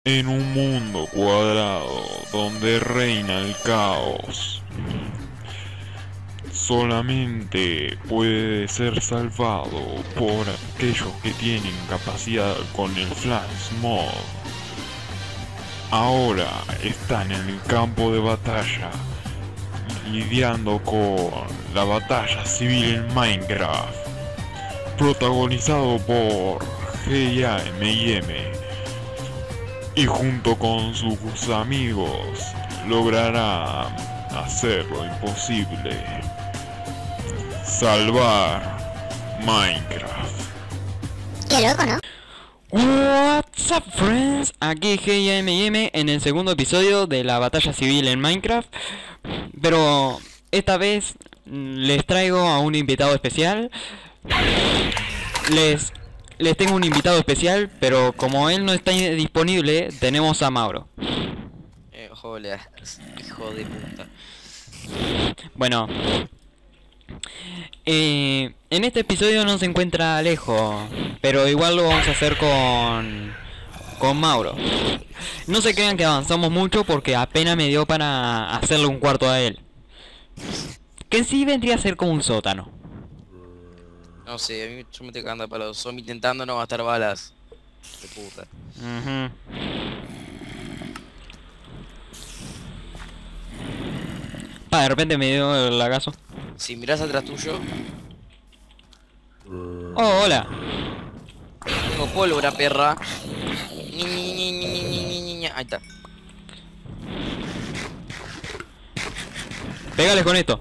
En un mundo cuadrado donde reina el caos, solamente puede ser salvado por aquellos que tienen capacidad con el Flash Mod. Ahora están en el campo de batalla, lidiando con la batalla civil en Minecraft, protagonizado por GIAMM, y junto con sus amigos logrará hacer lo imposible: salvar Minecraft. Qué loco, ¿no? What's up, friends? Aquí GIAMM en el segundo episodio de la batalla civil en Minecraft. Pero esta vez les traigo a un invitado especial. Les tengo un invitado especial, pero como él no está disponible, tenemos a Mauro. Hola, hijo de puta. Bueno, en este episodio no se encuentra Alejo, pero igual lo vamos a hacer con Mauro. No se crean que avanzamos mucho porque apenas me dio para hacerle un cuarto a él, que en sí vendría a ser como un sótano. No sé, a mí yo me estoy cagando para los zombies intentando no gastar balas. De puta. Ujú. De repente me dio el lagazo. Si mirás atrás tuyo, Oh, hola. tengo pólvora, perra. Ñi, ñi, ñi, ñi, ñi, ñi, ñi, ñi. Ahí está. Pégales con esto.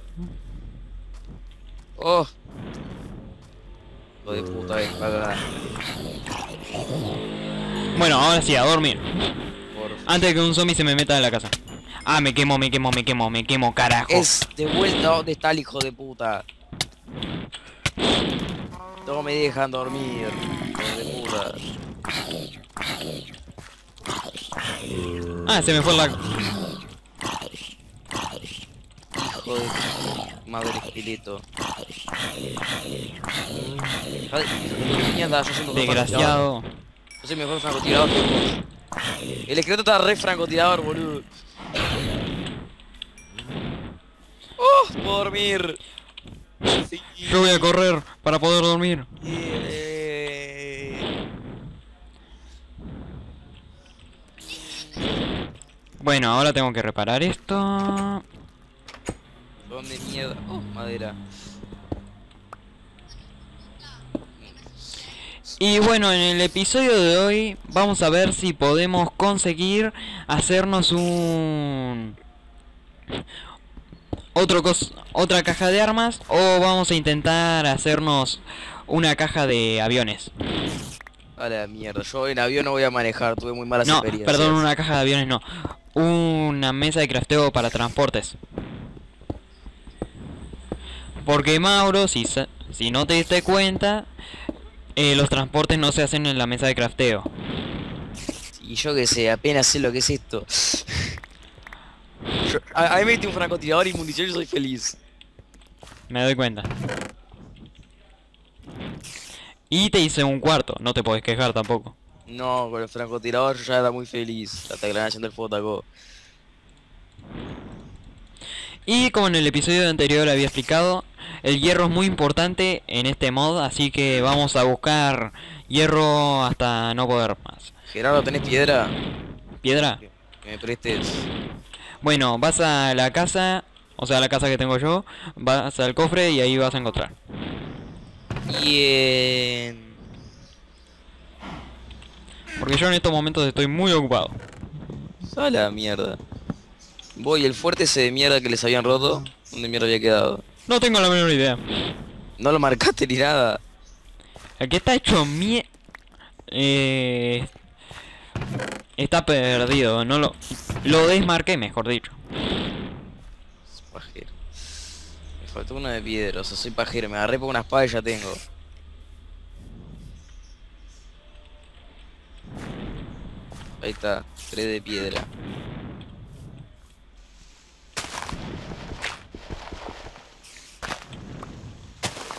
Oh. Hijo de puta, ven, cagada. Bueno, ahora sí, a dormir. Por... Antes de que un zombie se me meta en la casa. Ah, me quemo, carajo. Es de vuelta, ¿dónde está el hijo de puta? No me dejan dormir, hijo de puta. Ah, se me fue la... Hijo de madre esqueleto. Ay, mierda, yo soy mejor Desgraciado. francotirador. Yo soy mejor francotirador que vos. El esqueleto está re francotirador, boludo. ¡Oh! Puedo dormir. Sí. Yo voy a correr para poder dormir. Bueno, ahora tengo que reparar esto. ¿Dónde mierda? Oh, madera. Y bueno, en el episodio de hoy vamos a ver si podemos conseguir hacernos otra caja de armas, o vamos a intentar hacernos una caja de aviones. A la mierda, yo en avión no voy a manejar, tuve muy malas No, experiencias. perdón, una caja de aviones no. Una mesa de crafteo para transportes. Porque Mauro, si no te diste cuenta, los transportes no se hacen en la mesa de crafteo. Y yo que sé, apenas sé lo que es esto. A mí me mete un francotirador y munición y soy feliz. Me doy cuenta. Y te hice un cuarto, no te podés quejar tampoco. No, con el francotirador yo ya era muy feliz. Hasta que la nación del fuego atacó. Y como en el episodio anterior había explicado, el hierro es muy importante en este mod, así que vamos a buscar hierro hasta no poder más. Gerardo, ¿tenés piedra? ¿Piedra? Que me prestes. Bueno, vas a la casa, o sea, la casa que tengo yo, vas al cofre y ahí vas a encontrar. Bien. Porque yo en estos momentos estoy muy ocupado. A la mierda. Voy, el fuerte ese de mierda que les habían roto. ¿Dónde mierda había quedado? No tengo la menor idea. No lo marcaste ni nada. El que está hecho está perdido, no lo desmarqué, mejor dicho. Es pajero. Me faltó una de piedra, o sea, soy pajero. Me agarré por una espada y ya tengo. Ahí está, 3 de piedra.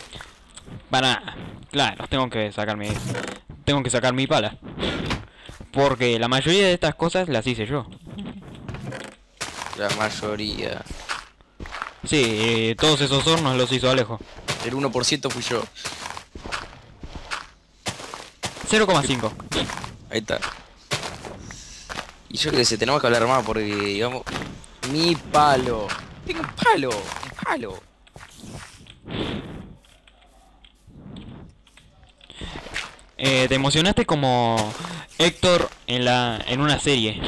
Claro, Tengo que sacar mi pala. Porque la mayoría de estas cosas las hice yo. La mayoría. Sí, todos esos hornos los hizo Alejo. El 1% fui yo. 0,5. Ahí está. Y yo creo que tenemos que hablar más porque, digamos, mi palo. Tengo un palo, un palo. Te emocionaste como Héctor en una serie.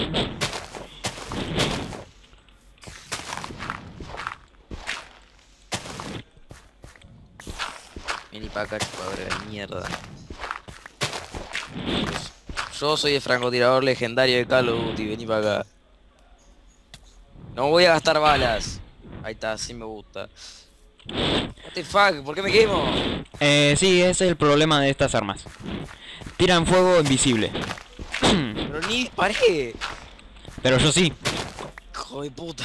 Vení pa' acá, chupadora de mierda. Yo soy el francotirador legendario de Call of Duty, vení pa' acá. No voy a gastar balas. Ahí está, así me gusta. What the fuck, ¿por qué me quemo? Sí, ese es el problema de estas armas. Tiran fuego invisible. Pero ni disparé. Pero yo sí. Hijo de puta.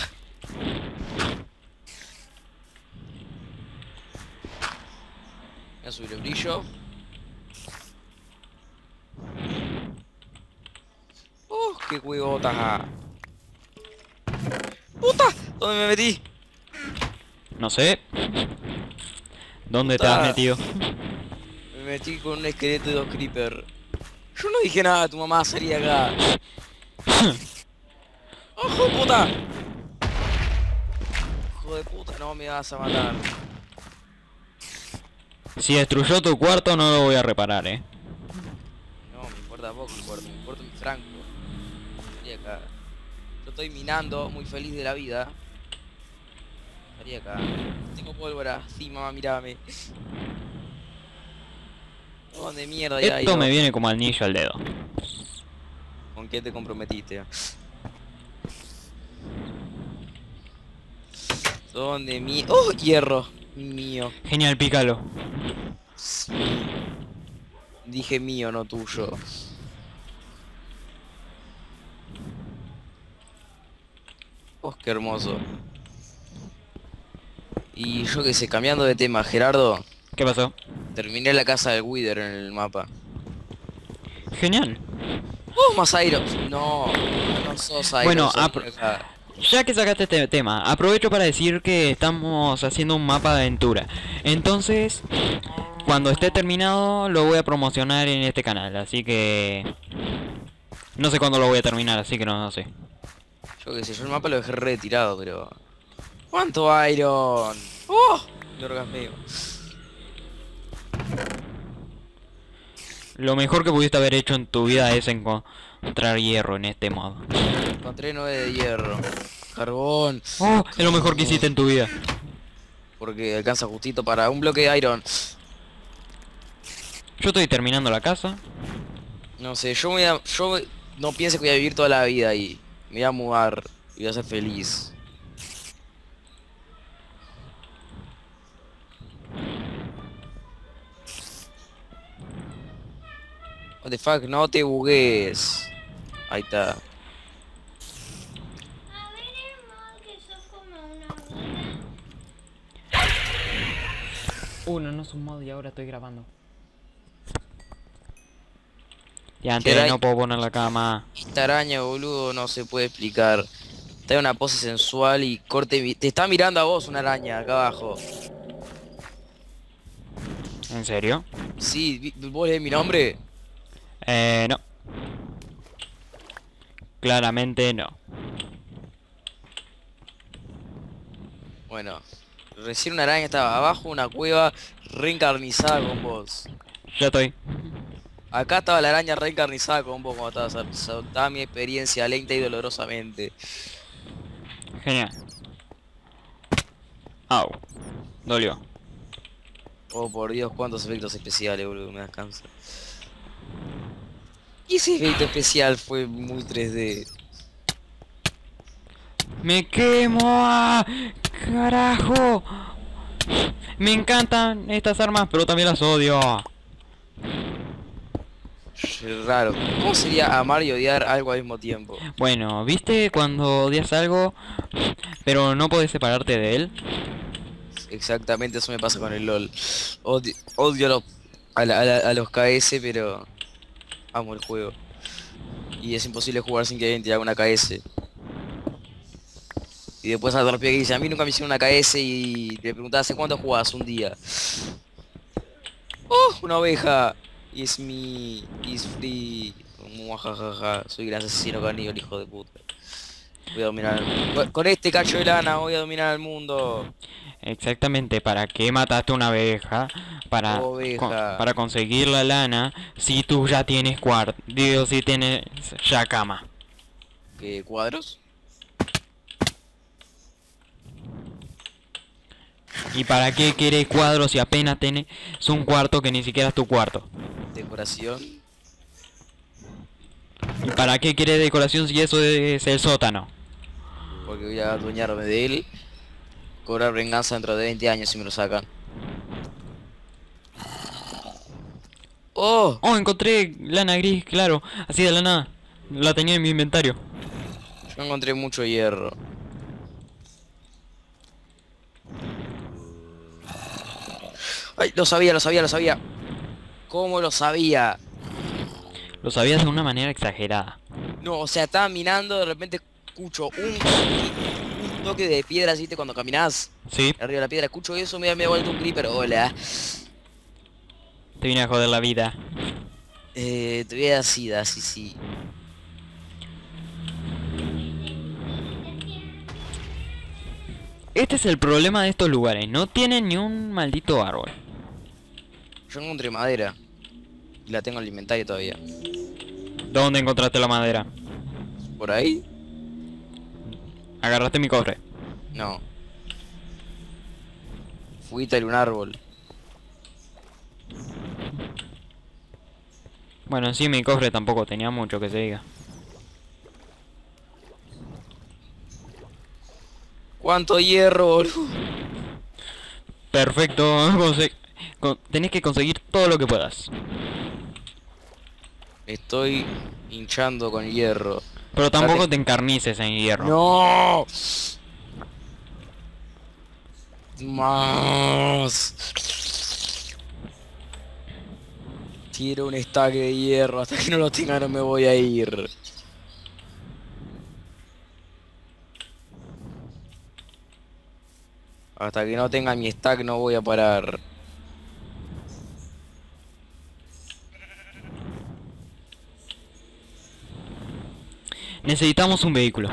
Voy a subir el brillo. Qué huevota. ¡Puta! ¿Dónde me metí? No sé. ¿Dónde te has metido? Me metí con un esqueleto de 2 creeper. Yo no dije nada, tu mamá salía acá. ¡Ojo, puta! Hijo de puta, no me vas a matar. Si destruyó tu cuarto no lo voy a reparar, No, me importa poco mi cuarto, me importa mi franco. Estaría acá. Yo estoy minando, muy feliz de la vida. Estaría acá. Tengo pólvora. Sí, mamá, mírame. ¿Dónde mierda ya Esto me viene como anillo al dedo. ¿Con qué te comprometiste? ¿Dónde mi... ¡Oh, hierro! Mío. Genial, pícalo. Dije mío, no tuyo. Oh, qué hermoso. Y yo que sé, cambiando de tema, Gerardo, ¿Qué pasó? terminé la casa del Wither en el mapa. Genial. ¡Oh, más Iron! No, no sos Iron. Bueno, sos acá. ya que sacaste este tema, aprovecho para decir que estamos haciendo un mapa de aventura. Entonces, cuando esté terminado, lo voy a promocionar en este canal. Así que... no sé cuándo lo voy a terminar, así que no sé. Yo qué sé, yo el mapa lo dejé retirado, pero... ¿Cuánto Iron? ¡Oh! Me orgasmeo. Lo mejor que pudiste haber hecho en tu vida es encontrar hierro en este modo. Encontré 9 de hierro. Carbón. Oh, es lo mejor que hiciste en tu vida. Porque alcanza justito para un bloque de Iron. Yo estoy terminando la casa. No sé, yo no pienso que voy a vivir toda la vida ahí. Me voy a mudar y voy a ser feliz. What the fuck, no te bugues. Ahí está. A ver, hermano, que sos como una abuela. No es un modo y ahora estoy grabando. Ya ¿Qué antes no puedo poner la cama. Esta araña, boludo, no se puede explicar. Está en una pose sensual y corte... Te está mirando a vos una araña acá abajo. ¿En serio? Sí, ¿vos lees mi nombre? No. Claramente no. Bueno, recién una araña estaba abajo, una cueva reencarnizada con vos. Ya estoy. Acá estaba la araña reencarnizada con vos cuando estabas. Soltaba mi experiencia lenta y dolorosamente. Genial. Au. Dolió. Oh, por Dios, cuántos efectos especiales, boludo, me das cáncer. Y ese efecto especial fue muy 3D. ¡Me quemo! ¡Ah! ¡Carajo! Me encantan estas armas, pero también las odio. Raro. ¿Cómo sería amar y odiar algo al mismo tiempo? Bueno, ¿viste cuando odias algo, pero no podés separarte de él? Exactamente eso me pasa con el LOL. Odio a los KS, pero amo el juego. Y es imposible jugar sin que alguien te haga una KS. Y después a otro pibe que dice, a mí nunca me hicieron una KS y le preguntaba, ¿hace cuánto jugás? Un día. ¡Oh! Una oveja. It's me. It's free. Muajajaja. Soy gran asesino caníbal, hijo de puta. Voy a dominar el mundo. Con este cacho de lana voy a dominar el mundo. Exactamente, ¿para qué mataste una abeja? Oveja. Para conseguir la lana si tú ya tienes digo, si tienes ya cama. ¿Qué cuadros? ¿Y para qué querés cuadros si apenas tenés un cuarto que ni siquiera es tu cuarto? Decoración. ¿Y para qué querés decoración si eso es el sótano? Porque voy a adueñarme de él. Cobrar venganza dentro de 20 años si me lo sacan. ¡Oh! Oh, encontré lana gris, claro, así de la nada. La tenía en mi inventario. Yo encontré mucho hierro. ¡Ay! Lo sabía, lo sabía, lo sabía. ¿Cómo lo sabía? Lo sabías de una manera exagerada. No, o sea, estaba minando, de repente escucho un toque de piedra, ¿viste? Cuando caminás Sí, arriba de la piedra, escucho eso, me ha vuelto un creeper. Hola. te vine a joder la vida. Te voy a dar sida, sí, sí. Este es el problema de estos lugares, no tienen ni un maldito árbol. Yo encontré madera. Y la tengo en el inventario todavía. ¿Dónde encontraste la madera? ¿Por ahí? Agarraste mi cofre. No. Fui a un árbol. Bueno, en sí mi cofre tampoco tenía mucho que se diga. ¿Cuánto hierro, boludo? Perfecto, tenés que conseguir todo lo que puedas. Estoy hinchando con hierro. Pero tampoco te encarnices en hierro. ¡No! Más. Quiero un stack de hierro. Hasta que no lo tenga no me voy a ir. Hasta que no tenga mi stack no voy a parar. Necesitamos un vehículo.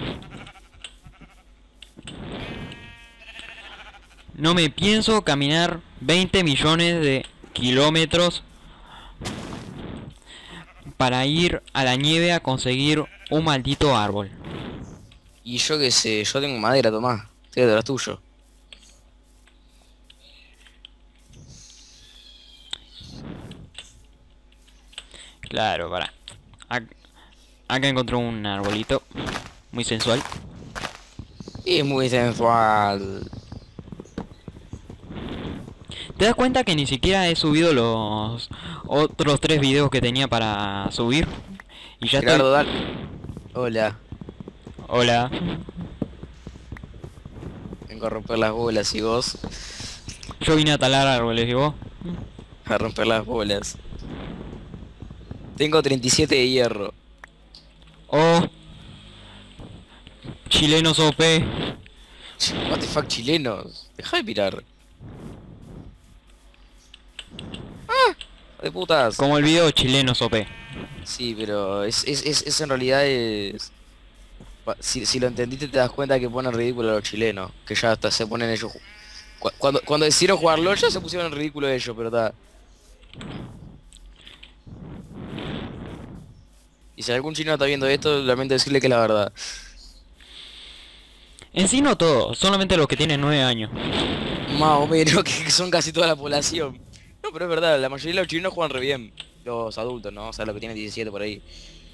No me pienso caminar 20 millones de kilómetros para ir a la nieve a conseguir un maldito árbol. Y yo qué sé, yo tengo madera, tomá. Estoy detrás tuyo. Claro, para. Acá encontré un arbolito muy sensual. Y es muy sensual. ¿Te das cuenta que ni siquiera he subido los otros 3 videos que tenía para subir? Y ya Gerardo, estoy... dale. Hola. Hola. Vengo a romper las bolas y vos Yo vine a talar árboles y vos. a romper las bolas. Tengo 37 de hierro. Oh. Chilenos OP. What the fuck, chilenos. Deja de mirar. ¡Ah! De putas. Como el video chilenos OP. Sí, pero es en realidad es... Si lo entendiste te das cuenta que ponen ridículo a los chilenos. Que ya hasta se ponen ellos... Cuando decidieron jugar LOL ya se pusieron en ridículo ellos, pero está... Y si algún chino está viendo esto, lamento decirle que es la verdad. En sí no todo, solamente los que tienen 9 años. Más o menos, que son casi toda la población. No, pero es verdad, la mayoría de los chinos juegan re bien. Los adultos, ¿no? O sea, los que tienen 17 por ahí.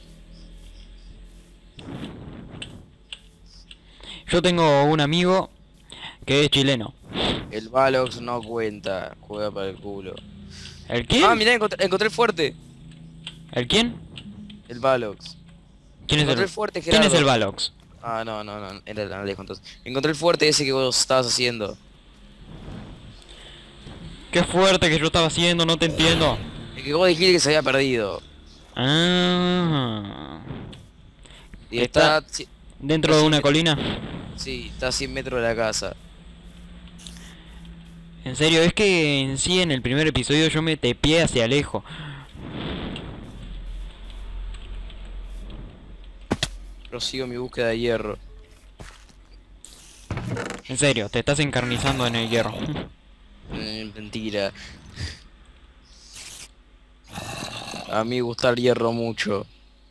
Yo tengo un amigo que es chileno. El Valox no cuenta, juega para el culo. ¿El quién? Ah, mirá, encontré el fuerte. ¿El quién? El Valox. ¿Quién es Encontré el, el fuerte, ¿quién es Gerardo. el Valox? Ah, no, era el Alejo entonces. Encontré el fuerte ese que vos estabas haciendo. Qué fuerte que yo estaba haciendo, no te entiendo. El que vos dijiste que se había perdido. Ah. Y Está- está... sí, ¿Dentro de sí, una me- colina? sí, está a 100 metros de la casa. En serio, es que en sí en el primer episodio yo me tepié hacia Alejo. Prosigo mi búsqueda de hierro. En serio, te estás encarnizando en el hierro. Mentira. A mí me gusta el hierro mucho.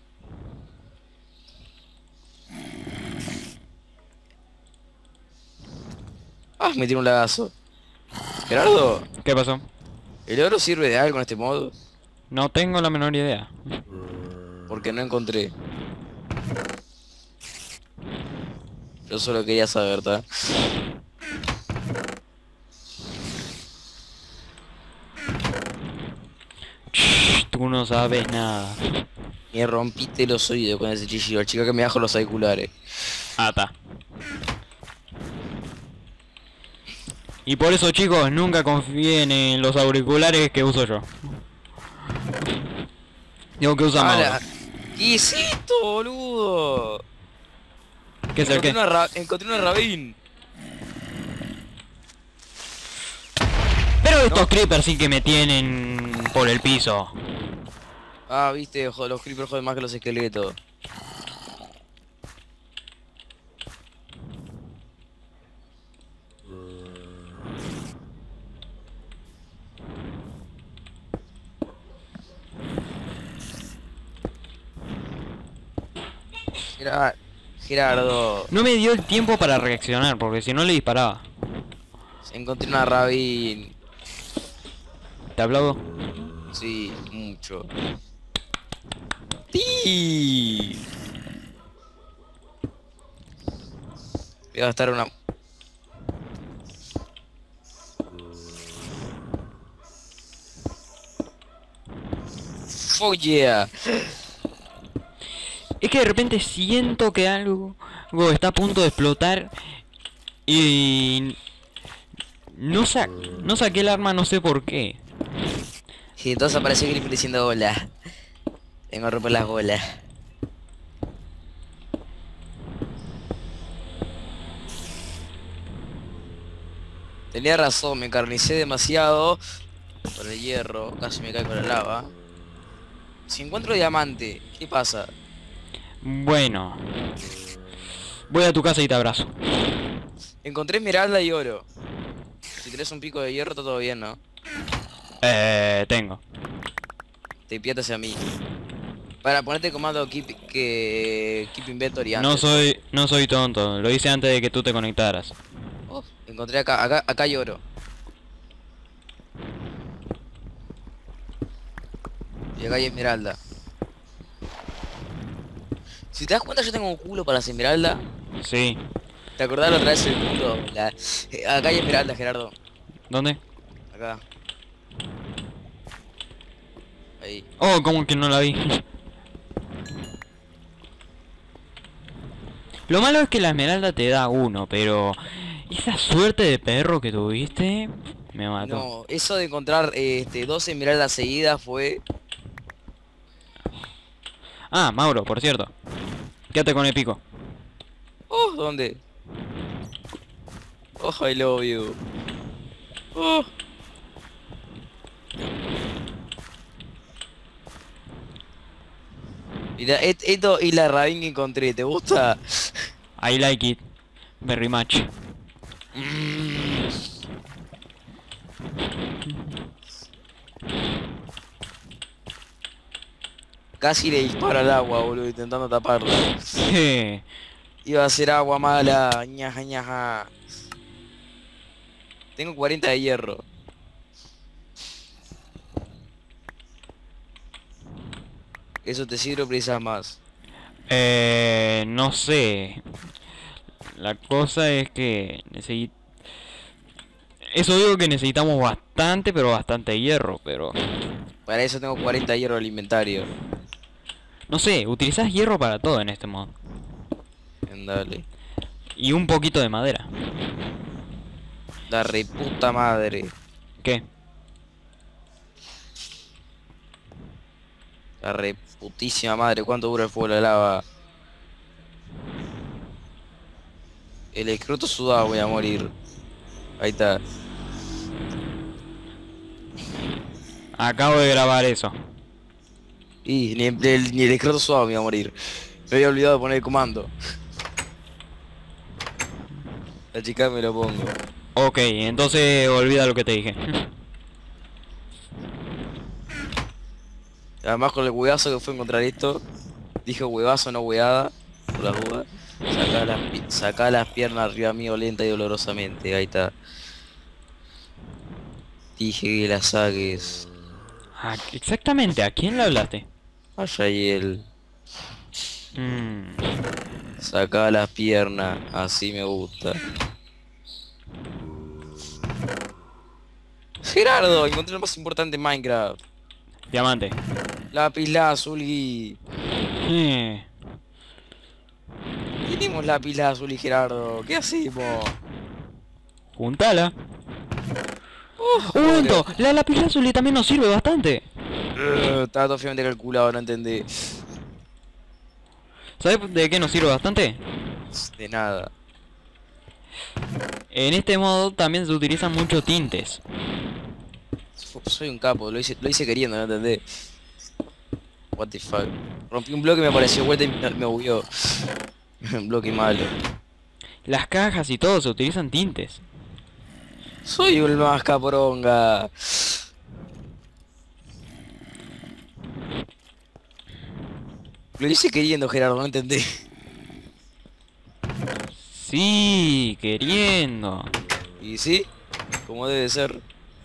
Ah, me tiene un lagazo. Gerardo, ¿Qué pasó? ¿el oro sirve de algo en este modo? No tengo la menor idea. Porque no encontré. Yo solo quería saber, ¿tá? Shh, tú no sabes nada. Me rompiste los oídos con ese chillido. Chica que me bajo los auriculares. Ata. Y por eso, chicos, nunca confíen en los auriculares que uso yo. Digo que usa ¡Hala! Mauro. ¿Qué es esto, boludo? ¿Qué es el qué? Encontré una rabín. Pero estos creepers sí que me tienen por el piso. Ah, viste, los creepers joden más que los esqueletos. Gerardo, No me dio el tiempo para reaccionar, porque si no le disparaba. encontré una rabín. ¿Te aplaudo? Sí, mucho. ¡Sí! Voy a gastar una... ¡Oh, yeah! Es que de repente siento que algo está a punto de explotar y no saqué el arma, no sé por qué. Y entonces apareció Grip diciendo hola. Vengo a romper las bolas. Tenía razón, me encarnicé demasiado por el hierro, casi me cae con la lava. Si encuentro diamante, ¿qué pasa? Bueno, voy a tu casa y te abrazo. Encontré esmeralda y oro. Si tenés un pico de hierro, está todo bien, ¿no? Tengo. Te piatas a mí. Para ponerte comando keep inventory antes. No soy tonto, lo hice antes de que tú te conectaras. Oh, encontré acá hay oro. Y acá hay esmeralda. Si te das cuenta, yo tengo un culo para las esmeraldas. Sí. ¿Te acordás la otra vez el culo? Acá hay esmeralda, Gerardo. ¿Dónde? Acá. Ahí. Oh, como que no la vi. Lo malo es que la esmeralda te da uno, pero esa suerte de perro que tuviste me mató. No, eso de encontrar 2 esmeraldas seguidas fue... Ah, Mauro, por cierto. Quédate con el pico. Oh, ¿dónde? Oh, I love you. Oh. Mira, esto y la rabín que encontré, ¿te gusta? I like it. Very much. Casi le disparo al agua, boludo, intentando taparla. Je. Iba a ser agua mala, ñaja ñaja. Tengo 40 de hierro. ¿Eso te sirve o precisas más? No sé. La cosa es que eso digo que necesitamos bastante, pero bastante hierro, pero... Para eso tengo 40 de hierro al inventario. No sé, utilizás hierro para todo en este modo. Dale. Y un poquito de madera. La reputa madre. ¿Qué? La reputísima madre. ¿Cuánto dura el fuego de la lava? El escroto sudado voy a morir. Ahí está. Acabo de grabar eso. Y ni el escroto sudado me iba a morir. Me había olvidado de poner el comando. La chica me lo pongo. Ok, entonces olvida lo que te dije. Además con el huevazo que fue encontrar esto. Dije huevazo, no hueada. Por la duda. Sacá las piernas arriba mío lenta y dolorosamente. Ahí está. Dije que las saques. Exactamente, ¿a quién le hablaste? A Yael. Mm, Sacá las piernas. Así me gusta. Gerardo, encontré lo más importante en Minecraft. diamante. Lápiz lazuli. Eh, Tenemos lápiz lazuli, Gerardo. ¿Qué hacemos? Juntala. Un momento, la lapislázuli también nos sirve bastante. Estaba todo fiamente calculado, no entendí. ¿Sabes de qué nos sirve bastante? De nada. En este modo también se utilizan muchos tintes. Soy un capo, lo hice queriendo, no entendí. What the fuck. Rompí un bloque y me apareció vuelta y me bugueó. Un bloque malo. Las cajas y todo se utilizan tintes. Soy un más caporonga. Lo hice queriendo, Gerardo, no entendí. Sí, queriendo. Y sí, como debe ser.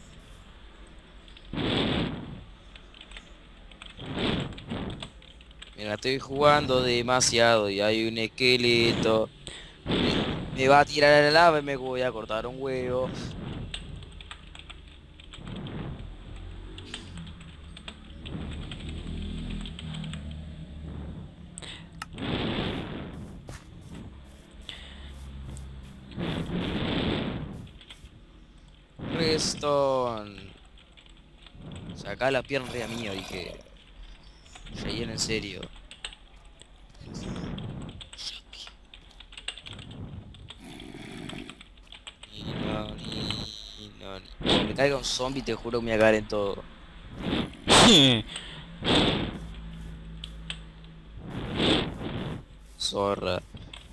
Mira, estoy jugando demasiado y hay un esqueleto. Me va a tirar a la lava y me voy a cortar un huevo. Redstone. Sacá la pierna arriba mío, dije. Relleno en serio. Cuando me caiga un zombie te juro que me voy a cagar en todo. Zorra.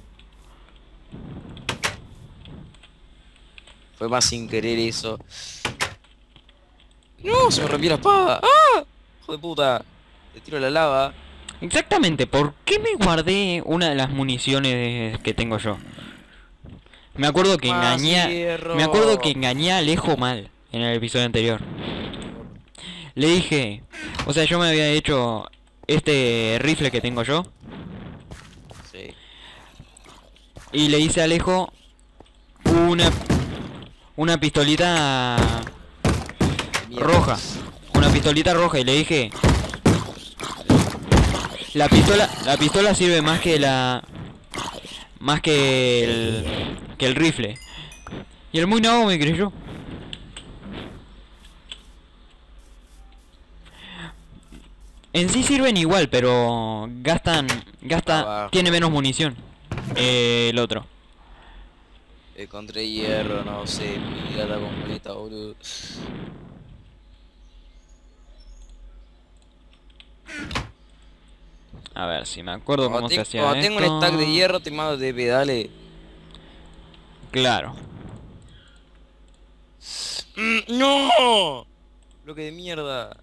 Fue más sin querer eso. No, se me rompió la espada. ¡Ah! Hijo de puta. Le tiro la lava. Exactamente, ¿por qué me guardé una de las municiones que tengo yo? Me acuerdo que Más engañé, hierro. me acuerdo que engañé a Alejo mal en el episodio anterior. Le dije, o sea, yo me había hecho este rifle que tengo yo Sí. y le hice a Alejo una pistolita Mierda. roja, una pistolita roja y le dije, la pistola sirve más que el rifle. Y el muy nabo me creyó. En sí sirven igual, pero Abajo. tiene menos munición el otro. Encontré hierro, no sé, mi gata completa, boludo. A ver si me acuerdo cómo se hacía Cuando tengo un esto. stack de hierro te mando de pedales. Claro. ¡No! Bloque de mierda.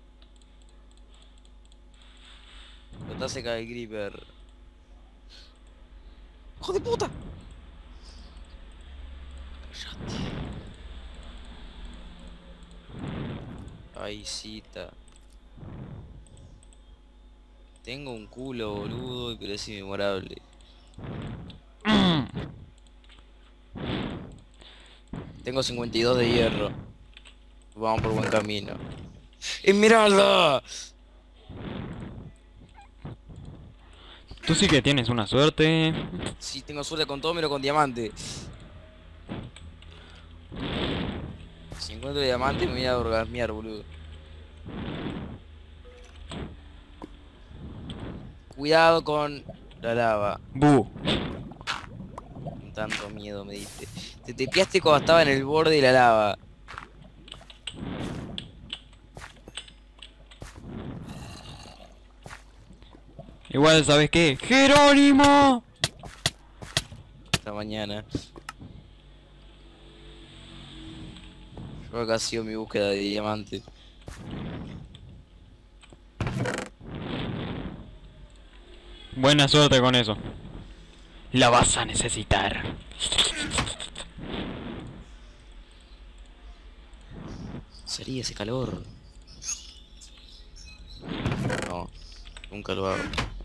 Lo está seca el creeper. ¡Hijo de puta! Cállate. Ay, cita. Tengo un culo, boludo, pero es inmemorable. Tengo 52 de hierro. Vamos por buen camino. ¡Esmeralda! Tú sí que tienes una suerte. Sí, tengo suerte con todo, pero con diamante. Si encuentro diamante me voy a orgasmear, boludo. Cuidado con la lava. Bu. Tanto miedo me diste. Te tepeaste cuando estaba en el borde de la lava. Igual, ¿sabes qué? ¡Jerónimo! Esta mañana. Yo acá ha sido mi búsqueda de diamante. Buena suerte con eso. La vas a necesitar. Sería ese calor. No, nunca lo hago.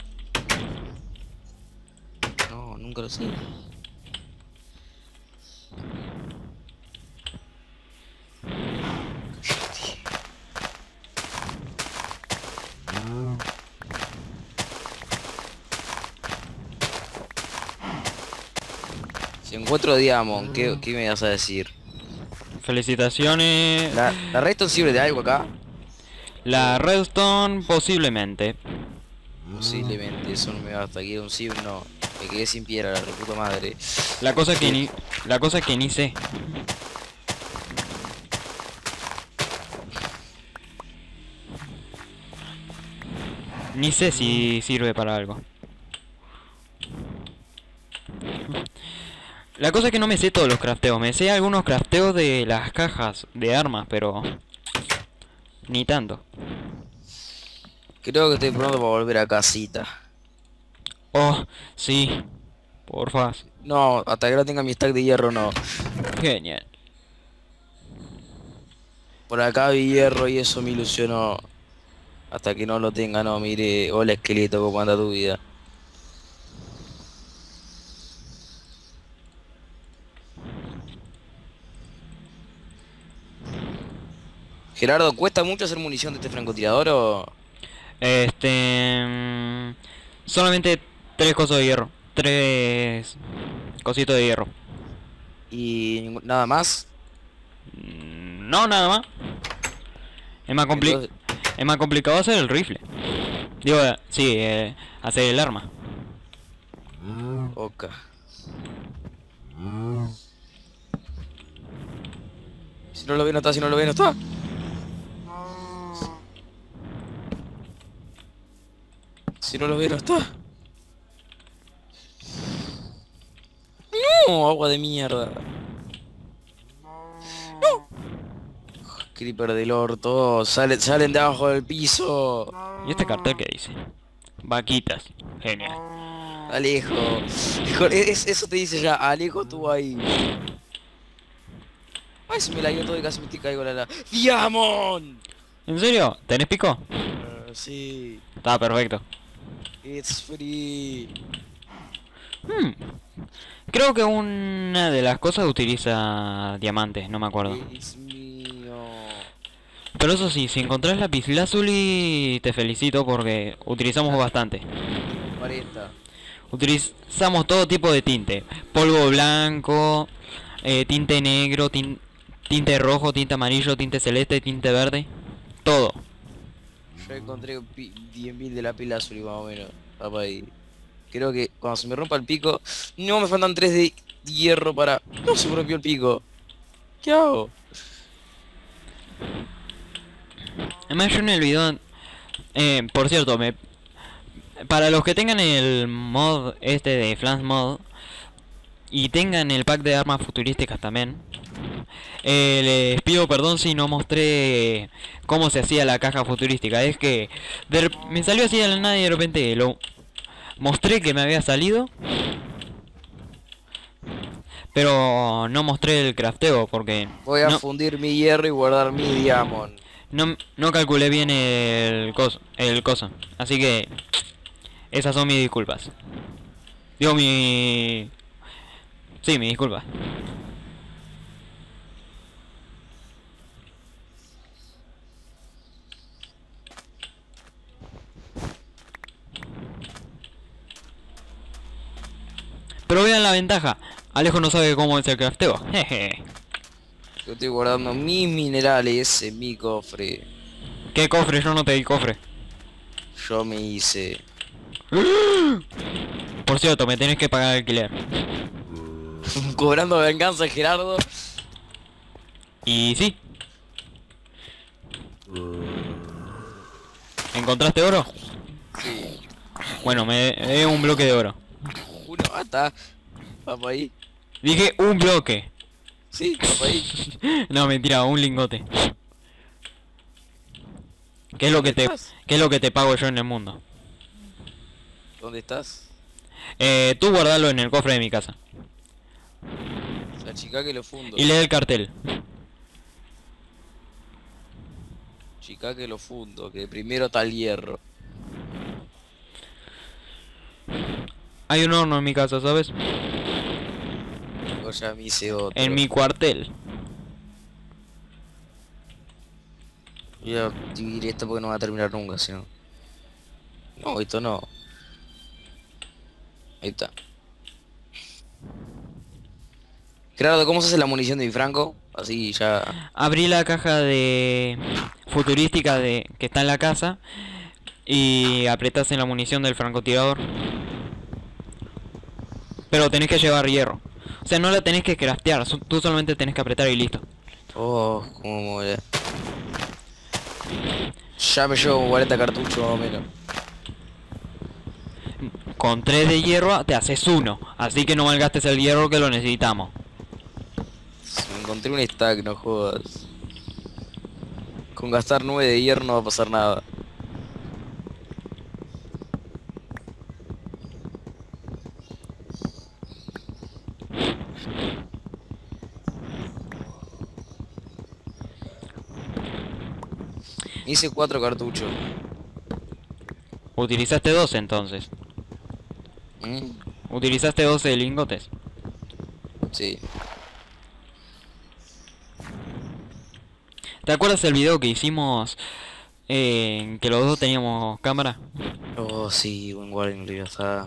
No, nunca lo sé. Si encuentro Diamond, ¿qué me vas a decir? Felicitaciones. ¿La redstone sirve de algo acá? La redstone posiblemente. Posiblemente, eso no me basta. Quiero un sib, no. Me quedé sin piedra, la reputa madre. La cosa que ni sé. Ni sé si sirve para algo. La cosa es que no me sé todos los crafteos. Me sé algunos crafteos de las cajas de armas, pero ni tanto. Creo que estoy pronto para volver a casita. Oh, sí. Porfa. No, hasta que no tenga mi stack de hierro no. Genial. Por acá vi hierro y eso me ilusionó. Hasta que no lo tenga, no, mire. Hola esqueleto, ¿cómo anda tu vida? Gerardo, ¿cuesta mucho hacer munición de este francotirador o...? Solamente 3 cosas de hierro. 3 cositos de hierro. ¿Y nada más? No, nada más. Entonces- Es más complicado hacer el rifle. Digo, sí, hacer el arma. Oca. Si no lo ve, no está, si no lo ve, no está. Si no lo ve, no está. No, agua de mierda. No. Creeper del orto, salen de abajo del piso. ¿Y este cartel qué dice? Vaquitas. Genial. Alejo. Hijo, eso te dice ya, Alejo tú ahí. Ay, se me la dio todo y casi me te caigo la... ¡Diamond! ¿En serio? ¿Tenés pico? Sí. Está perfecto. It's free. Creo que una de las cosas utiliza diamantes, no me acuerdo. Es mío. Pero eso sí, si encontrás lapislázuli, te felicito porque utilizamos bastante. 40. Utilizamos todo tipo de tinte. Polvo blanco, tinte negro, tinte rojo, tinte amarillo, tinte celeste, tinte verde. Todo. Yo encontré 10.000 de la pila azul y más o menos. Papá, y creo que cuando se me rompa el pico... No, me faltan 3 de hierro para... No se me rompió el pico. ¿Qué hago? Además yo en el video... por cierto, para los que tengan el mod este de Flans Mod y tengan el pack de armas futurísticas también, les pido perdón si no mostré cómo se hacía la caja futurística. Es que me salió así de la nada y de repente lo mostré que me había salido, pero no mostré el crafteo porque Voy a fundir mi hierro y guardar mi diamond. no calculé bien el coso. Así que esas son mis disculpas. Digo sí, mis disculpas. Pero vean la ventaja. Alejo no sabe cómo es el crafteo. Jeje. Yo estoy guardando mis minerales en mi cofre. ¿Qué cofre? Yo no te di cofre. Yo me hice... Por cierto, me tenés que pagar alquiler. cobrando venganza, Gerardo. Y sí. ¿Encontraste oro? Sí. Bueno, me dé un bloque de oro. Uno, está. Vamos ahí. Dije un bloque. Sí, vamos ahí. No, mentira, un lingote. ¿Qué es lo que ¿Estás? qué es lo que te pago yo en el mundo? ¿Dónde estás? Tú guardalo en el cofre de mi casa. La chica que lo fundo. Y lee el cartel. Chica que lo fundo, que primero está el hierro. Hay un horno en mi casa, ¿sabes? O ya me hice otro. En mi cuartel. Voy a dividir esto porque no va a terminar nunca, si no. No, esto no. Ahí está. Gerardo, ¿cómo se hace la munición de mi franco? Así ya. Abrí la caja de futurística de que está en la casa y apretás en la munición del francotirador. Pero tenés que llevar hierro. O sea, no la tenés que craftear, tú solamente tenés que apretar y listo. Oh, cómo mole. Ya me llevo 40 cartuchos más o menos. Con 3 de hierro te haces 1, así que no malgastes el hierro que lo necesitamos. Me encontré un stack, no jodas. Con gastar 9 de hierro no va a pasar nada. Hice 4 cartuchos. Utilizaste 12 entonces. Utilizaste 12 lingotes. Sí. ¿Te acuerdas el video que hicimos en que los dos teníamos cámara? Oh, sí, buen guardián está.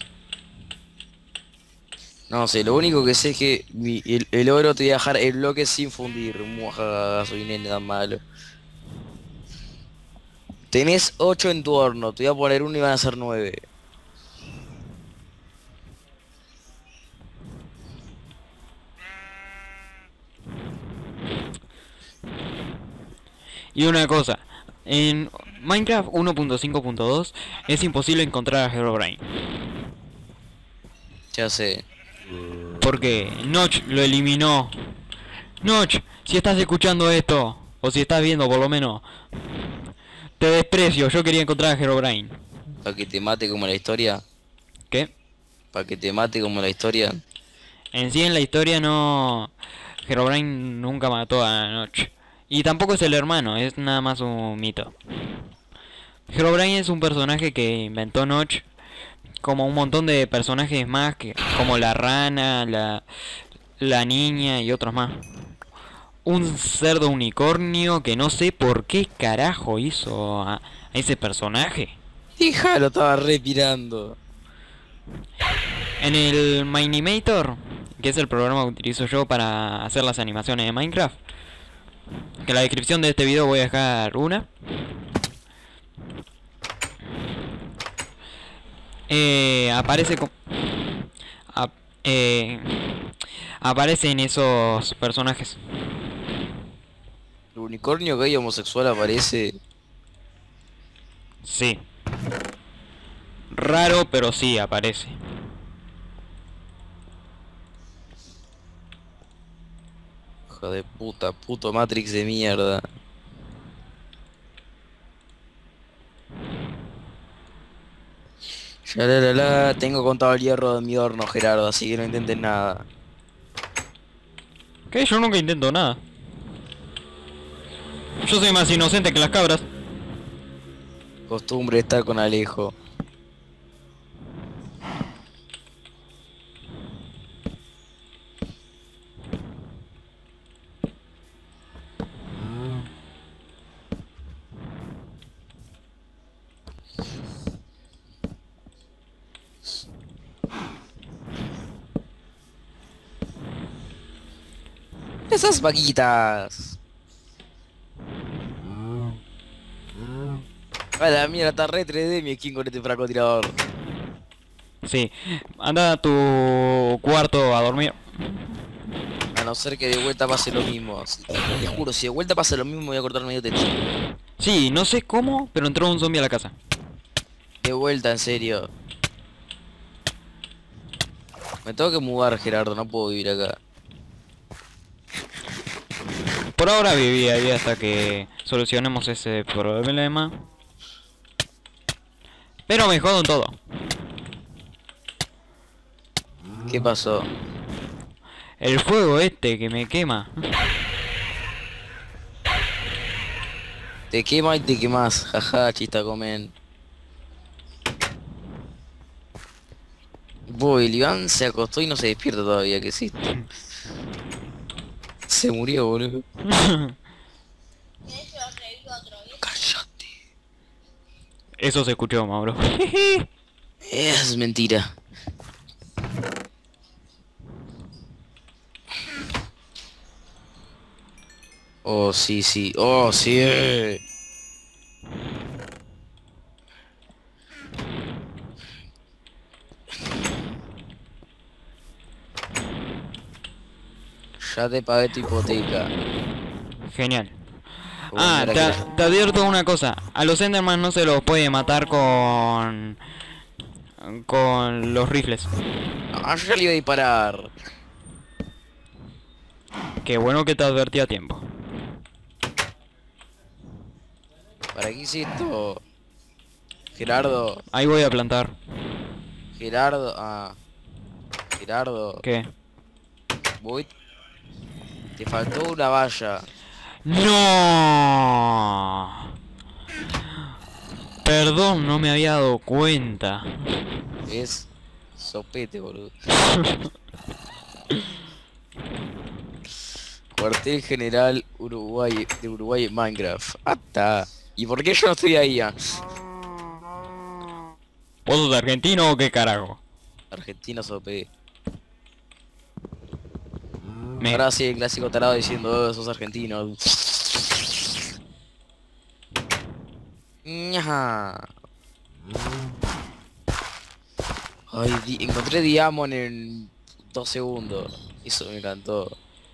No sé, lo único que sé es que el oro te voy a dejar el bloque sin fundir. Muaja, soy nene tan malo. Tenés 8 en tu horno, te voy a poner uno y van a ser 9. Y una cosa, en Minecraft 1.5.2 es imposible encontrar a Herobrine. Ya sé. Porque Notch lo eliminó. Notch, si estás escuchando esto, o si estás viendo por lo menos, te desprecio, yo quería encontrar a Herobrine. Para que te mate como la historia. ¿Qué? Para que te mate como la historia. En sí en la historia no... Herobrine nunca mató a Notch. Y tampoco es el hermano, es nada más un mito. Herobrine es un personaje que inventó Notch, como un montón de personajes más, como la rana, la niña y otros más. Un cerdo unicornio que no sé por qué carajo hizo a ese personaje. Hija, lo estaba respirando. En el Minimator, que es el programa que utilizo yo para hacer las animaciones de Minecraft, que en la descripción de este video voy a dejar una. Aparece aparecen esos personajes. El unicornio gay homosexual aparece. Sí. Raro, pero sí aparece. Hijo de puta, puto Matrix de mierda. Ya tengo contado el hierro de mi horno, Gerardo, así que no intentes nada. ¿Qué? Yo nunca intento nada. Yo soy más inocente que las cabras. Costumbre estar con Alejo. Esas vaquitas. A la mierda, está re 3D mi skin con este francotirador. Sí. Anda a tu cuarto a dormir. no ser que de vuelta pase lo mismo. Te juro, si de vuelta pasa lo mismo me voy a cortar medio techo. Sí, no sé cómo, pero entró un zombie a la casa. De vuelta, en serio. Me tengo que mudar, Gerardo, no puedo vivir acá. Por ahora viví ahí hasta que solucionemos ese problema. Pero me jodo en todo. ¿Qué pasó? El fuego este que me quema. Te quema y te quemas, jaja, chista comen. Boy, el Iván se acostó y no se despierta todavía, ¿qué es esto? Se murió, boludo. Cállate. Eso se escuchó, Mauro. Es mentira. Oh, sí, sí. Oh, sí. Ya te pagué tu hipoteca. Genial. Oh, Ah, mira te advierto una cosa. A los Enderman no se los puede matar con los rifles. Ah, yo ya le iba a disparar. Qué bueno que te advertí a tiempo. ¿Para qué hiciste esto? Gerardo. Ahí voy a plantar. Gerardo. Ah. Gerardo. ¿Qué? Voy. Te faltó una valla. ¡No! Perdón, no me había dado cuenta. Es sopete, boludo. Cuartel General Uruguay de Uruguay en Minecraft. ¡Ata! ¿Y por qué yo no estoy ahí? ¿Vos sos argentino o qué carajo? Argentina sope. Me... Ahora sí el clásico tarado diciendo, oh, sos argentino. Ñaja. Ay, encontré Diamond en 2 segundos. Eso me encantó.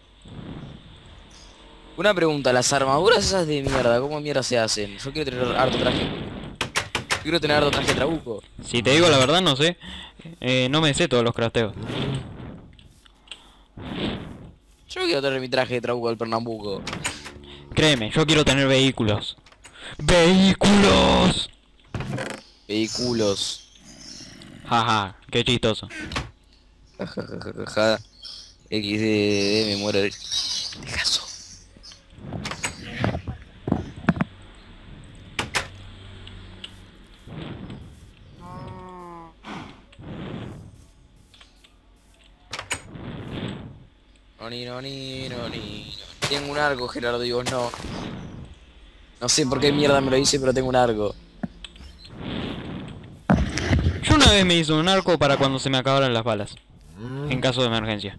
Una pregunta, las armaduras esas de mierda, ¿cómo mierda se hacen? Yo quiero tener harto traje. Yo quiero tener harto traje de trabuco. Si te digo la verdad, no sé. No me sé todos los crafteos. Yo quiero tener mi traje de trabuco del Pernambuco. Créeme, yo quiero tener vehículos. ¡Vehículos! Vehículos. Jaja, qué chistoso. Jajajaja. XD me muero de caso. No. Tengo un arco, Gerardo, y vos no. No sé por qué mierda me lo hice, pero tengo un arco. Yo una vez me hice un arco para cuando se me acabaran las balas. En caso de emergencia.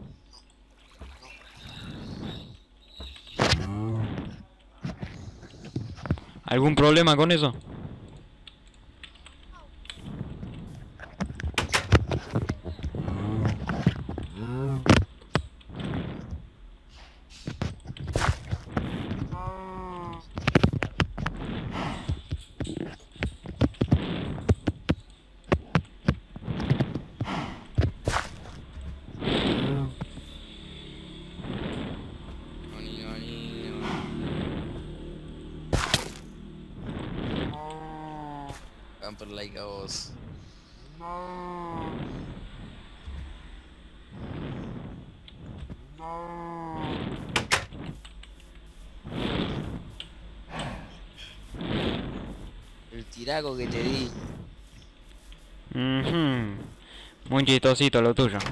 ¿Algún problema con eso? Camper like a boss. El tiraco que te di. Muy chistosito lo tuyo.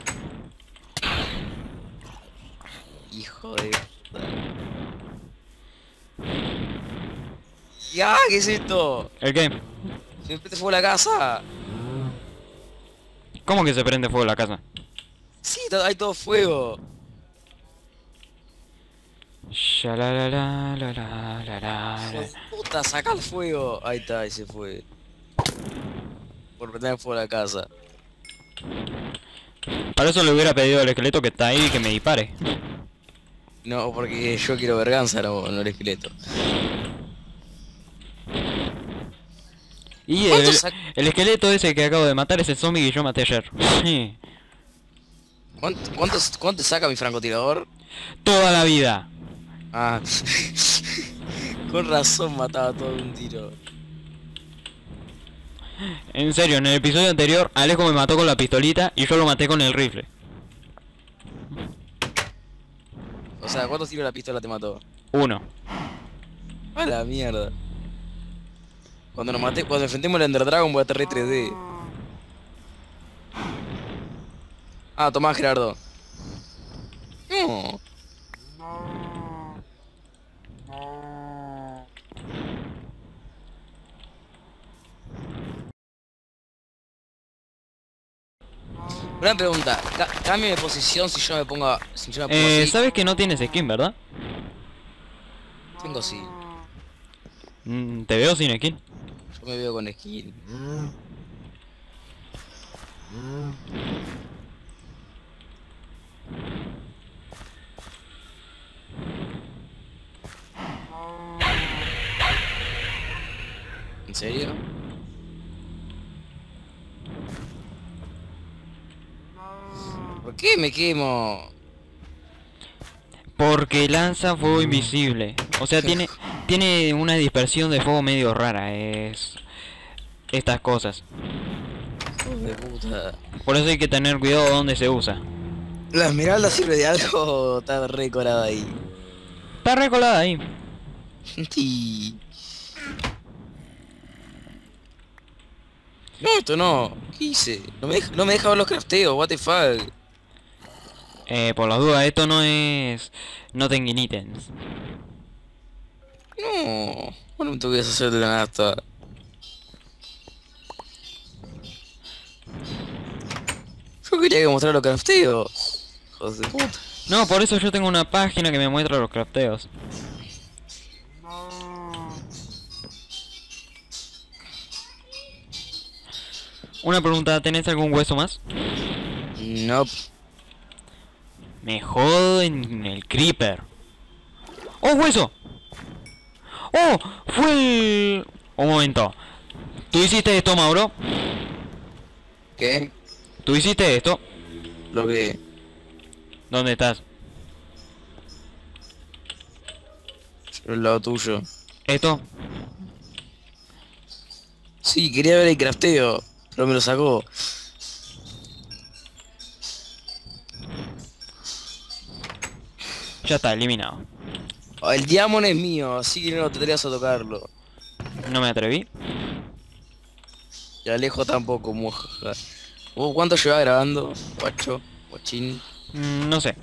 Hijo de puta. ¡Ya! ¿Qué es esto? ¿El qué? Se me prende fuego la casa. ¿Cómo que se prende fuego la casa? Sí, hay todo fuego. Shalalalalalala. Hijo de puta, saca el fuego. Ahí está, ahí se fue. Por prender fuego la casa. Para eso le hubiera pedido al esqueleto que está ahí que me dispare. No, porque yo quiero verganza, no el esqueleto. Y ¿Cuánto saca? el esqueleto ese que acabo de matar es el zombie que yo maté ayer. Sí. ¿Cuánto saca mi francotirador? Toda la vida. Ah, con razón mataba todo de un tiro. En serio, en el episodio anterior Alejo me mató con la pistolita y yo lo maté con el rifle. O sea, ¿cuántos tiros la pistola te mató? 1. A la mierda. Cuando enfrentemos al Ender Dragon voy a aterrar 3D. Ah, tomá, Gerardo. No. Una pregunta, cambio de posición si yo me pongo así. Sabes que no tienes skin, ¿verdad? Tengo sí. Te veo sin skin. Yo me veo con skin. ¿En serio? ¿Por qué me quemo? Porque lanza fuego invisible. O sea, tiene una dispersión de fuego medio rara. Es estas cosas. Hijo de puta. Por eso hay que tener cuidado donde se usa. ¿La esmeralda sirve de algo? Está re colada ahí. Está recolada ahí. Sí. No, esto no. ¿Qué hice? No me deja ver los crafteos, what the fuck. Por las dudas, esto no es... No tengo ítems. No. Bueno, me tengo que deshacer de la nafta. Yo quería que mostrara los crafteos. Hijos de puta. No, por eso yo tengo una página que me muestra los crafteos. Una pregunta, ¿tenés algún hueso más? No. Me jodo en el creeper. ¡Oh, hueso! ¡Oh! Fue el... Un momento. ¿Tú hiciste esto, Mauro? ¿Qué? ¿Tú hiciste esto? Lo que... ¿Dónde estás? El lado tuyo. ¿Esto? Sí, quería ver el crafteo, pero me lo sacó. Ya está, eliminado. Oh, el diamond es mío, así que no te atrevías a tocarlo. No me atreví. Y Alejo tampoco, moja. ¿Vos cuánto llevas grabando? Guacho, guachín. No sé.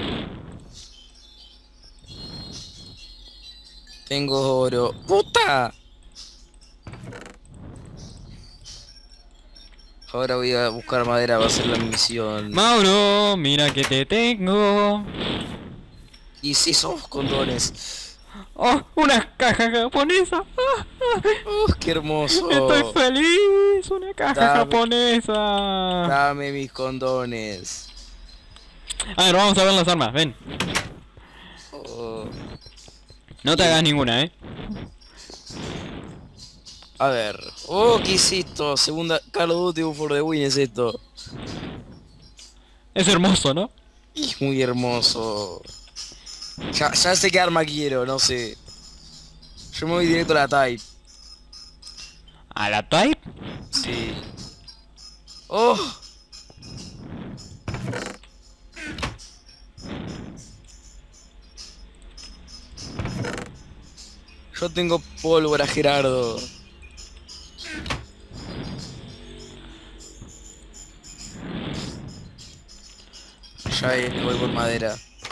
Tengo oro. ¡Puta! Ahora voy a buscar madera para hacer la misión. Mauro, mira que te tengo. Y si sos condones. Oh, una caja japonesa. Qué hermoso. Estoy feliz. Una caja Dame. japonesa. Dame mis condones. A ver, vamos a ver las armas, ven. Oh. No te hagas ninguna, A ver. Oh, ¿qué es esto? Segunda Call of Duty for the Win es esto. Es hermoso, ¿no? Y muy hermoso. Ya sé qué arma quiero, no sé. Yo me voy directo a la Type. ¿A la Type? Sí. Oh. Yo tengo pólvora, Gerardo. Ya voy por madera.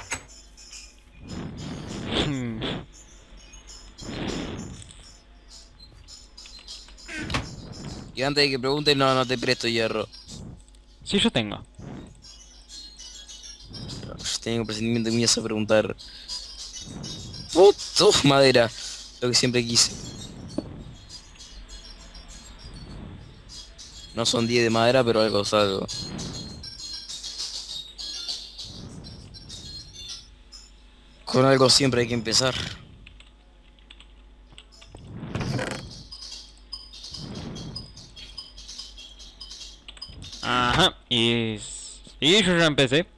Hmm. Y antes de que preguntes, no te presto hierro. Sí, yo tengo. Yo tengo un presentimiento que me ibas a preguntar. Puto, madera. Lo que siempre quise. No son 10 de madera, pero algo es algo. Con algo siempre hay que empezar. Ajá. Y yo ya empecé.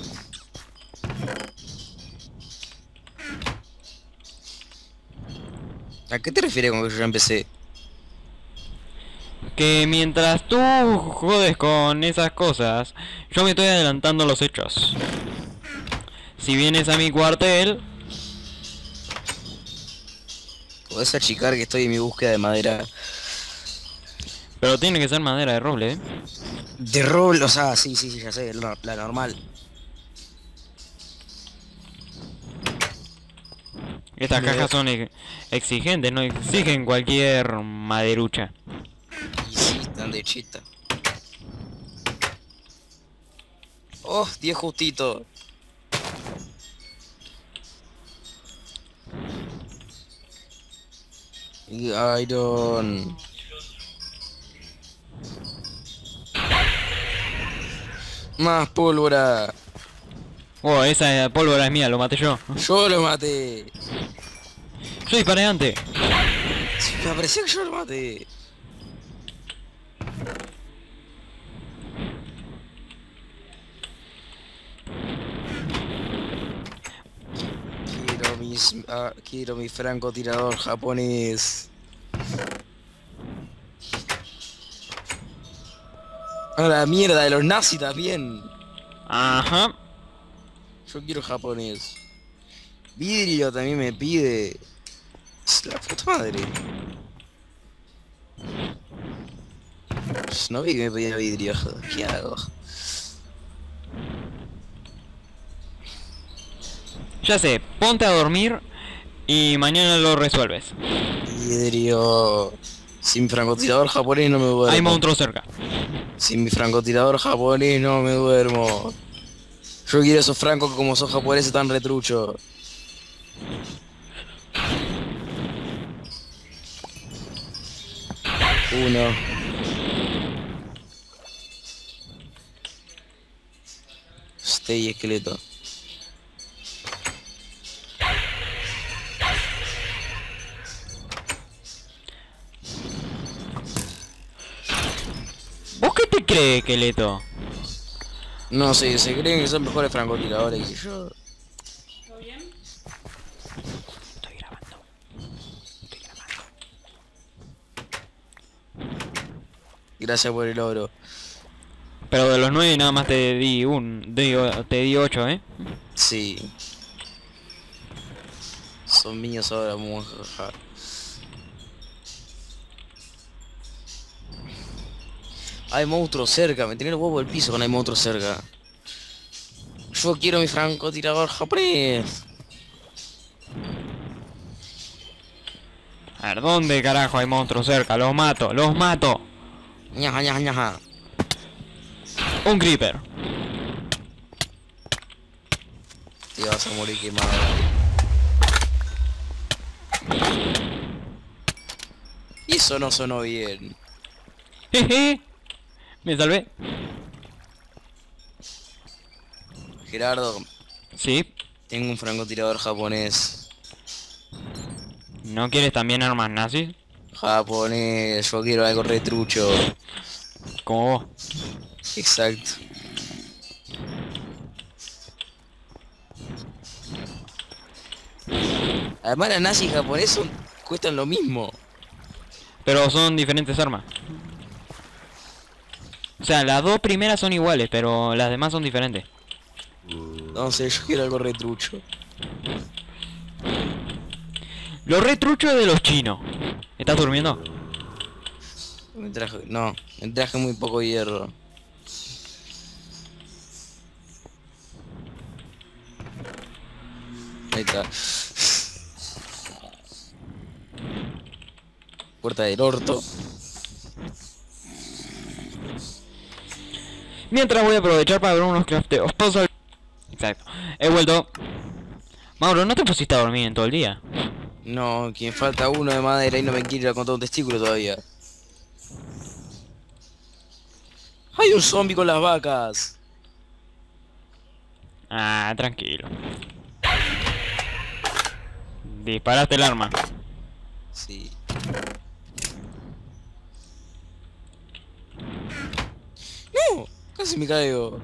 ¿A qué te refieres con que yo ya empecé? Que mientras tú jodes con esas cosas, yo me estoy adelantando los hechos. Si vienes a mi cuartel, Podés achicar que estoy en mi búsqueda de madera. pero tiene que ser madera de roble, ¿eh? De roble, o sea, sí, ya sé, la normal. Estas cajas son exigentes, no exigen cualquier maderucha. Y sí, están de chita. Oh, 10 justito. Y Iron. Más pólvora. Oh, esa pólvora es mía, lo maté yo. Yo lo maté. Yo disparé antes. Me parecía que yo lo maté. Quiero mi francotirador japonés. A la mierda de los nazis también. Ajá. Yo quiero japonés. Vidrio también me pide. Es la puta madre. No vi que me pedía vidrio. ¿Qué hago? Ya sé, ponte a dormir y mañana lo resuelves. Vidrio. Sin francotirador japonés no me duermo. Hay monstruos cerca. Sin mi francotirador japonés no me duermo. Yo quiero esos francos que como son japoneses tan retruchos. Uno. Stay esqueleto. ¿Vos qué te crees, esqueleto? No sé, se creen que son mejores francotiradores que yo. Estoy grabando. Gracias por el oro. Pero de los 9 nada más te di te di 8, ¿eh? Sí. Son míos ahora, monja. Hay monstruos cerca, me tiene el huevo del piso cuando hay monstruos cerca. Yo quiero mi francotirador japonés. A ver, ¿dónde carajo hay monstruos cerca? Los mato, los mato. Ñaja, ñaja, ñaja. Un creeper. Te vas a morir quemado. Y eso no sonó bien. Jeje. Me salvé. Gerardo, Sí. tengo un francotirador japonés. ¿No quieres también armas nazis? Japonés, yo quiero algo retrucho. Como vos. Exacto. Además las nazis japoneses cuestan lo mismo. Pero son diferentes armas. O sea, las dos primeras son iguales, pero las demás son diferentes. No sé, yo quiero algo retrucho. Lo retrucho de los chinos. ¿Estás durmiendo? Me traje muy poco hierro. Ahí está. Puerta del orto. Mientras voy a aprovechar para ver unos crafteos. Pausa. Exacto. He vuelto. Mauro, ¿no te pusiste a dormir en todo el día? No, quien falta uno de madera y no me quiere ir a contar un testículo todavía. ¡Hay un zombie con las vacas! Ah, tranquilo. Disparaste el arma. Sí. ¡No! Casi me caigo.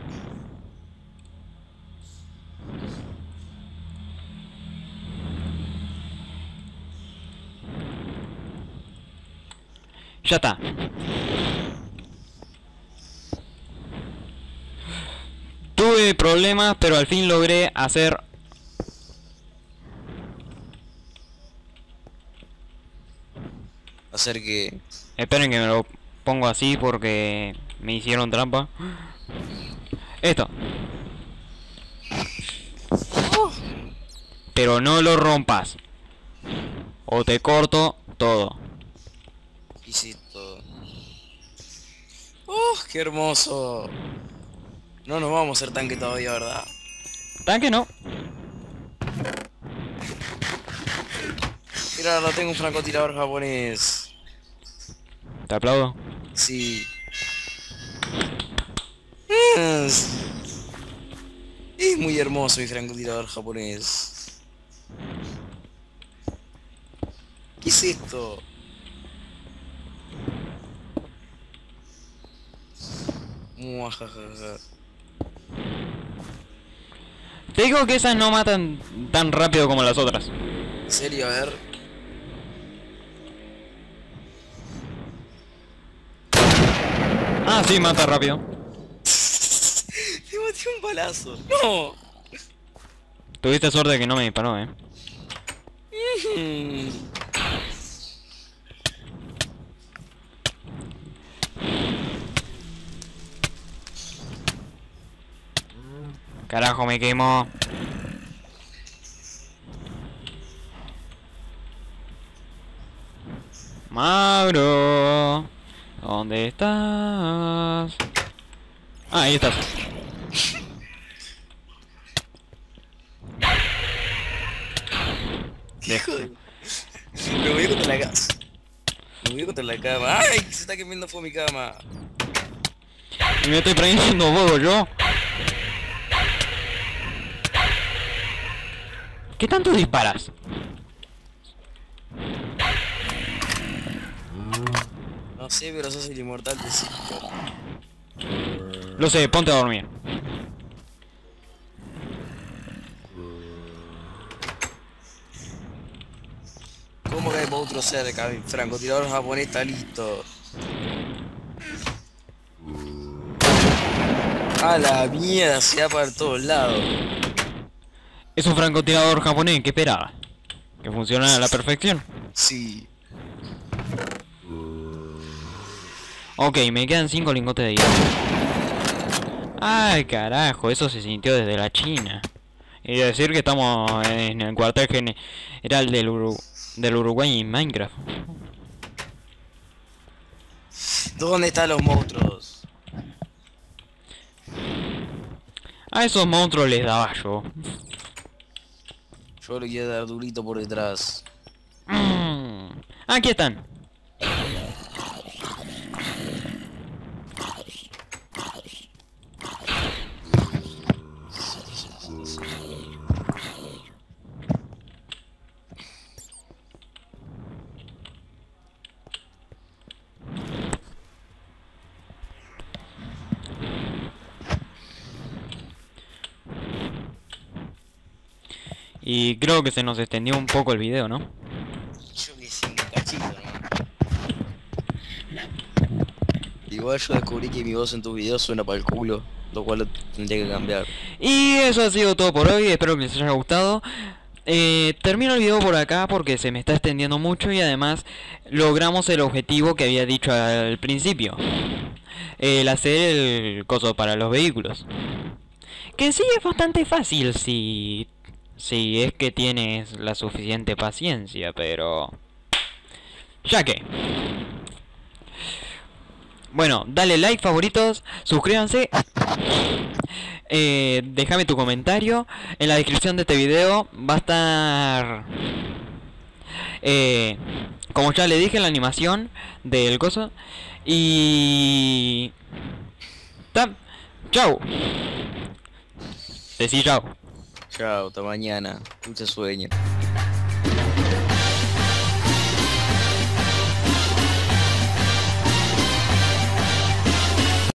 Ya está. Tuve problemas, pero al fin logré hacer... Hacer que... Esperen que me lo pongo así porque me hicieron trampa. Esto. Pero no lo rompas. O te corto todo. Hice todo. ¡Oh, qué hermoso! No nos vamos a hacer tanque todavía, ¿verdad? Tanque no. Mira, no tengo un francotirador japonés. Te aplaudo. Sí. Es muy hermoso mi francotirador japonés. ¿Qué es esto? Muajajaja. Te digo que esas no matan tan rápido como las otras. ¿En serio? A ver. Ah, sí, mata rápido. Le maté un balazo. ¡No! Tuviste suerte de que no me disparó, Mm. Carajo, me quemo. Mauro, ¿dónde estás? Ah, ahí estás. Hijo de... Me voy contra la casa. Me voy contra la cama. ¡Ay! Se está quemando fue mi cama. Y me estoy prendiendo fuego yo. ¿Qué tanto disparas? No sé, pero sos el inmortal de Silver. Lo sé, ponte a dormir. ¿Cómo que hay otro cerca? Mi francotirador japonés está listo. A la mierda, se va para todos lados. Es un francotirador japonés, ¿qué esperaba? Que funciona a la perfección. Sí. Ok, me quedan 5 lingotes de hierro. Ay, carajo, eso se sintió desde la China. Y decir que estamos en el cuartel general del Uruguay en Minecraft. ¿Dónde están los monstruos? A esos monstruos les daba yo. Yo le quiero dar durito por detrás. Aquí están. Y creo que se nos extendió un poco el video, ¿no? Yo que sé, un cachito, ¿no? Igual yo descubrí que mi voz en tus videos suena para el culo, lo cual lo tendría que cambiar. Y eso ha sido todo por hoy, espero que les haya gustado. Termino el video por acá porque se me está extendiendo mucho y además logramos el objetivo que había dicho al principio. El hacer el coso para los vehículos. Que sí es bastante fácil si es que tienes la suficiente paciencia, pero... ya que... Bueno, dale like, favoritos, suscríbanse. Déjame tu comentario. En la descripción de este video va a estar... como ya le dije, la animación del coso. Y... Chau. Decí chau. Chao, hasta mañana. Dulce sueño.